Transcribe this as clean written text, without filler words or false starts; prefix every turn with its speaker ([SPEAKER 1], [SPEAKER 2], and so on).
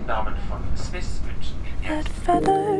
[SPEAKER 1] Damen von Swiss wünschen Ihnen
[SPEAKER 2] That
[SPEAKER 1] herzlich
[SPEAKER 2] feather